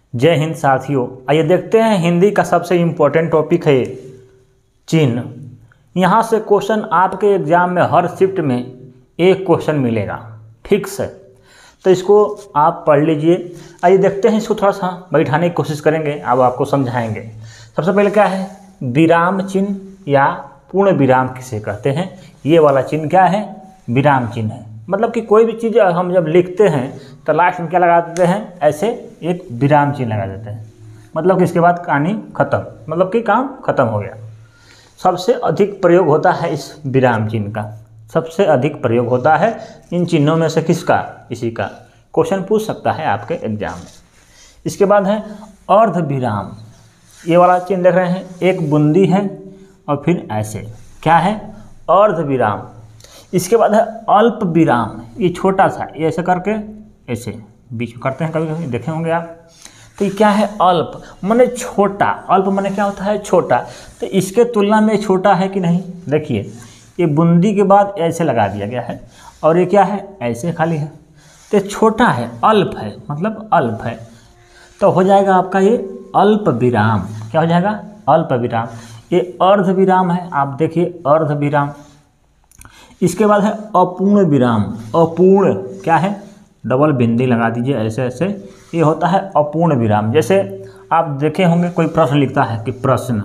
जय हिंद साथियों। आइए देखते हैं हिंदी का सबसे इम्पोर्टेंट टॉपिक है चिन्ह। यहाँ से क्वेश्चन आपके एग्जाम में हर शिफ्ट में एक क्वेश्चन मिलेगा, ठीक से, तो इसको आप पढ़ लीजिए। आइए देखते हैं, इसको थोड़ा सा बैठाने की कोशिश करेंगे, अब आपको समझाएंगे। सबसे पहले क्या है, विराम चिन्ह या पूर्ण विराम किसे कहते हैं। ये वाला चिन्ह क्या है, विराम चिन्ह है। मतलब कि कोई भी चीज़ हम जब लिखते हैं तो लास्ट में क्या लगा देते हैं, ऐसे एक विराम चिन्ह लगा देते हैं। मतलब कि इसके बाद कहानी खत्म, मतलब कि काम खत्म हो गया। सबसे अधिक प्रयोग होता है इस विराम चिन्ह का, सबसे अधिक प्रयोग होता है इन चिन्हों में से किसका, इसी का। क्वेश्चन पूछ सकता है आपके एग्जाम में। इसके बाद है अर्ध विराम। ये वाला चिन्ह देख रहे हैं, एक बूंदी है और फिर ऐसे क्या है, अर्ध विराम। इसके बाद है अल्प विराम, ये छोटा सा, ये ऐसे करके ऐसे बीच में करते हैं, कभी कभी देखे होंगे आप। तो ये क्या है, अल्प माने छोटा। अल्प माने क्या होता है, छोटा। तो इसके तुलना में छोटा है कि नहीं, देखिए ये बूंदी के बाद ऐसे लगा दिया गया है और ये क्या है, ऐसे खाली है, तो छोटा है, अल्प है, मतलब अल्प है। तो हो जाएगा आपका ये अल्प विराम। क्या हो जाएगा, अल्प विराम। ये अर्ध विराम है, आप देखिए अर्ध विराम। इसके बाद है अपूर्ण विराम। अपूर्ण क्या है, डबल बिंदी लगा दीजिए ऐसे ऐसे, ये होता है अपूर्ण विराम। जैसे आप देखे होंगे कोई प्रश्न लिखता है कि प्रश्न,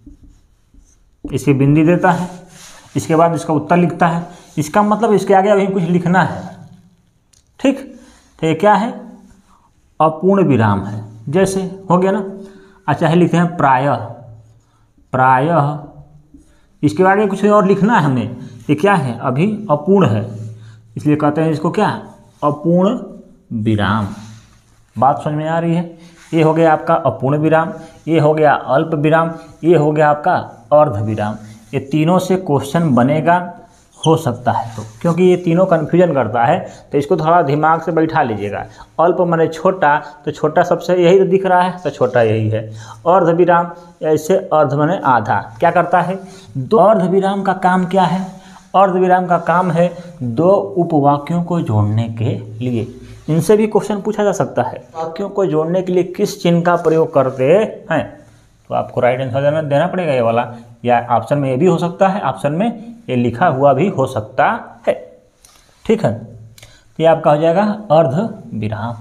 इसकी बिंदी देता है, इसके बाद इसका उत्तर लिखता है, इसका मतलब इसके आगे अभी कुछ लिखना है, ठीक। तो ये क्या है, अपूर्ण विराम है। जैसे हो गया ना। अच्छा है, लिखते हैं प्रायः, प्रायः, इसके आगे कुछ और लिखना है हमें, ये क्या है, अभी अपूर्ण है, इसलिए कहते हैं इसको क्या, अपूर्ण विराम। बात समझ में आ रही है। ये हो गया आपका अपूर्ण विराम, ये हो गया अल्प विराम, ये हो गया आपका अर्ध विराम। ये तीनों से क्वेश्चन बनेगा, हो सकता है तो, क्योंकि ये तीनों कन्फ्यूजन करता है, तो इसको थोड़ा दिमाग से बैठा लीजिएगा। अल्प माने छोटा, तो छोटा सबसे यही तो दिख रहा है, तो छोटा यही है। अर्ध विराम ऐसे, अर्ध माने आधा, क्या करता है, दो। अर्ध विराम का काम क्या है, अर्ध विराम का काम है दो उपवाक्यों को जोड़ने के लिए। इनसे भी क्वेश्चन पूछा जा सकता है, वाक्यों को जोड़ने के लिए किस चिन्ह का प्रयोग करते हैं, तो आपको राइट आंसर देना पड़ेगा ये वाला। या ऑप्शन में ये भी हो सकता है, ऑप्शन में ये लिखा हुआ भी हो सकता है, ठीक है। तो ये आपका हो जाएगा अर्ध विराम।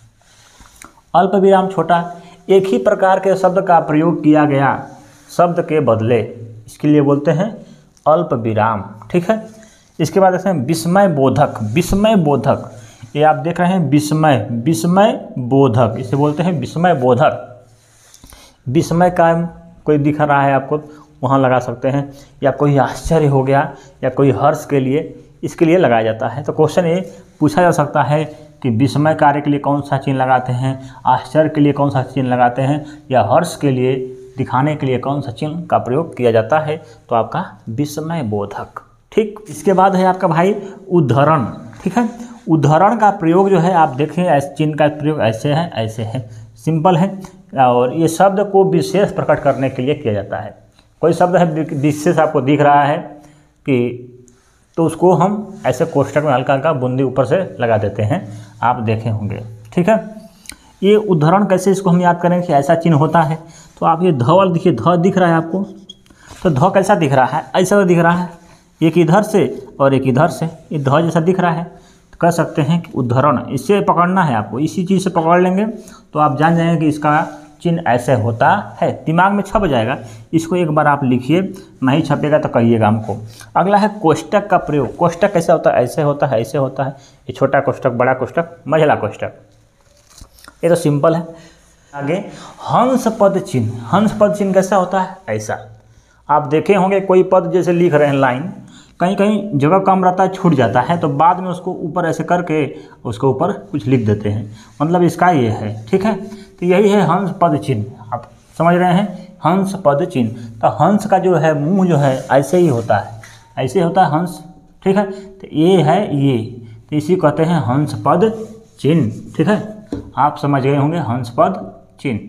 अल्प विराम छोटा, एक ही प्रकार के शब्द का प्रयोग किया गया शब्द के बदले, इसके लिए बोलते हैं अल्प विराम, ठीक है। इसके बाद देखते हैं विस्मय बोधक। विस्मय बोधक, ये आप देख रहे हैं विस्मय, विस्मय बोधक, इसे बोलते हैं विस्मय बोधक। विस्मय का कोई दिखा रहा है आपको, वहाँ लगा सकते हैं, या कोई आश्चर्य हो गया या कोई हर्ष के लिए, इसके लिए लगाया जाता है। तो क्वेश्चन ये पूछा जा सकता है कि विस्मय कार्य के लिए कौन सा चिन्ह लगाते हैं, आश्चर्य के लिए कौन सा चिन्ह लगाते हैं, या हर्ष के लिए दिखाने के लिए कौन सा चिन्ह का प्रयोग किया जाता है, तो आपका विस्मय बोधक, ठीक। इसके बाद है आपका भाई उद्धरण, ठीक है। उद्धरण का प्रयोग जो है आप देखें, चिन्ह का प्रयोग ऐसे है, ऐसे है, सिंपल है, और ये शब्द को विशेष प्रकट करने के लिए किया जाता है। कोई शब्द है विशेष आपको दिख रहा है कि, तो उसको हम ऐसे कोष्ठक में हल्का हल्का बूंदी ऊपर से लगा देते हैं, आप देखे होंगे, ठीक है। ये उद्धरण कैसे, इसको हम याद करेंगे कि ऐसा चिन्ह होता है। तो आप ये ध वाला देखिए, ध दिख रहा है आपको, तो ध कैसा दिख रहा है, ऐसा दिख रहा है, एक इधर से और एक इधर से, ये ध जैसा दिख रहा है, तो कह सकते हैं कि उद्धरण। इससे पकड़ना है आपको, इसी चीज़ से पकड़ लेंगे तो आप जान जाएंगे कि इसका चिन्ह ऐसे होता है, दिमाग में छप जाएगा। इसको एक बार आप लिखिए, नहीं छपेगा तो कहिएगा हमको। अगला है कोष्टक का प्रयोग। कोष्टक कैसे होता है, ऐसे होता है, ऐसे होता है, ये छोटा कोष्टक, बड़ा कोष्टक, मझला कोष्टक, ये तो सिंपल है। आगे हंस पद चिन्ह। हंस पद चिन्ह कैसा होता है, ऐसा। आप देखे होंगे कोई पद जैसे लिख रहे हैं लाइन, कहीं कहीं जगह कम रहता है, छूट जाता है, तो बाद में उसको ऊपर ऐसे करके उसके ऊपर कुछ लिख देते हैं, मतलब इसका ये है, ठीक है। तो यही है हंस पद चिन्ह, आप समझ रहे हैं, हंस पद चिन्ह। तो हंस का जो है मुंह जो है ऐसे ही होता है, ऐसे होता है हंस, ठीक है। तो ये है ये, तो इसी कहते हैं हंस पद चिन्ह, ठीक है। आप समझ गए होंगे हंस पद चिन्ह।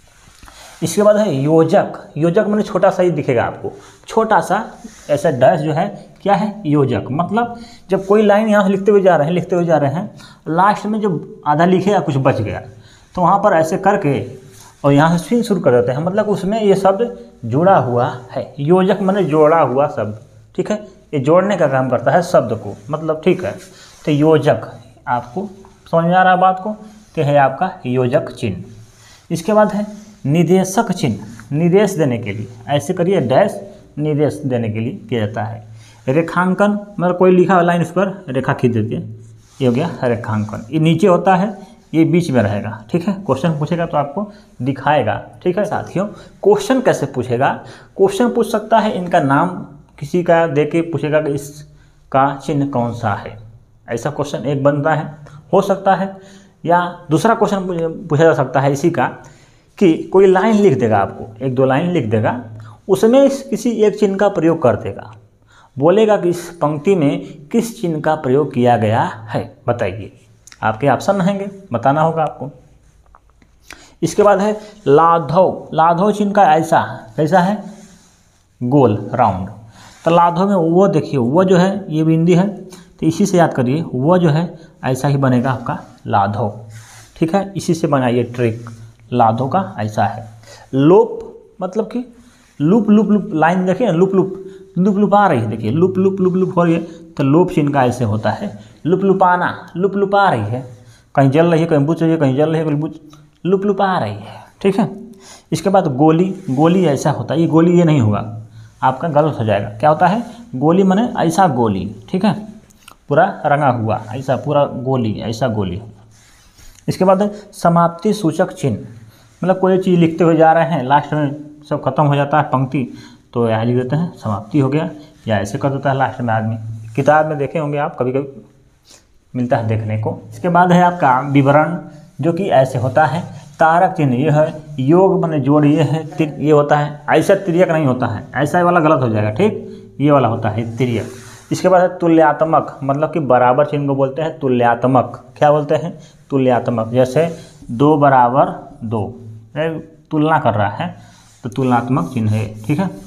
इसके बाद है योजक। योजक मैंने छोटा सा ही दिखेगा आपको, छोटा सा ऐसा डैश जो है क्या है, योजक। मतलब जब कोई लाइन यहाँ से लिखते हुए जा रहे हैं, लास्ट में जब आधा लिखेगा कुछ बच गया, तो वहाँ पर ऐसे करके और यहाँ से फिर शुरू कर देते हैं, मतलब उसमें ये शब्द जुड़ा हुआ है। योजक माने जोड़ा हुआ शब्द, ठीक है, ये जोड़ने का काम करता है शब्द को, मतलब ठीक है। तो योजक, आपको समझ में आ रहा है बात को, तो है आपका योजक चिन्ह। इसके बाद है निर्देशक चिन्ह, निर्देश देने के लिए, ऐसे करिए डैश, निर्देश देने के लिए किया जाता है। रेखांकन, मतलब कोई लिखा लाइन उस पर रेखा खींच देती है, ये हो गया रेखांकन। ये नीचे होता है, ये बीच में रहेगा, ठीक है। क्वेश्चन पूछेगा तो आपको दिखाएगा, ठीक है साथियों। क्वेश्चन कैसे पूछेगा, क्वेश्चन पूछ सकता है इनका नाम किसी का दे के पूछेगा कि इसका चिन्ह कौन सा है, ऐसा क्वेश्चन एक बनता है, हो सकता है। या दूसरा क्वेश्चन पूछा जा सकता है इसी का कि कोई लाइन लिख देगा, आपको एक दो लाइन लिख देगा, उसमें किसी एक चिन्ह का प्रयोग कर देगा, बोलेगा कि इस पंक्ति में किस चिन्ह का प्रयोग किया गया है, बताइए। आपके ऑप्शन रहेंगे, बताना होगा आपको। इसके बाद है लाघव, लाघव चिन्ह का ऐसा कैसा है, गोल राउंड। तो लाघव में वो देखिए, वो जो है ये बिंदी है, तो इसी से याद करिए, वो जो है ऐसा ही बनेगा आपका लाघव, ठीक है। इसी से बनाइए ट्रिक, लाघव का ऐसा है। लोप मतलब कि लूप लूप लूप लाइन देखिए, लूप लूप लूप लूप आ रही है, देखिए लूप लूप लूप लूप हो रही है, तो लोप चिन्ह का ऐसे होता है। लूप लुपाना, लूप लूप आ रही है, कहीं जल रही है, कहीं बुझ रही है, कहीं जल रही है, कहीं बुझ, लूप लूप आ रही है, ठीक है। इसके बाद गोली, गोली ऐसा होता है, ये गोली ये नहीं होगा, आपका गलत हो जाएगा। क्या होता है, गोली माने ऐसा गोली, ठीक है, पूरा रंगा हुआ ऐसा पूरा गोली, ऐसा गोली। इसके बाद समाप्ति सूचक चिन्ह, मतलब कोई चीज़ लिखते हुए जा रहे हैं, लास्ट में सब खत्म हो जाता है पंक्ति, तो यहाँ लिख देते हैं समाप्ति हो गया, या ऐसे कर देता है लास्ट में आदमी। किताब में देखे होंगे आप, कभी कभी मिलता है देखने को। इसके बाद है आपका विवरण, जो कि ऐसे होता है। कारक चिन्ह ये है, योग माने जोड़ ये है, ये होता है, ऐसा तिर्यक नहीं होता है, ऐसा वाला गलत हो जाएगा, ठीक, ये वाला होता है तिर्यक। इसके बाद है तुल्यात्मक, मतलब कि बराबर चिन्ह को बोलते हैं तुल्यात्मक। क्या बोलते हैं, तुल्यात्मक। जैसे 2 बराबर 2, तुलना कर रहा है तो तुलनात्मक चिन्ह है, ठीक है।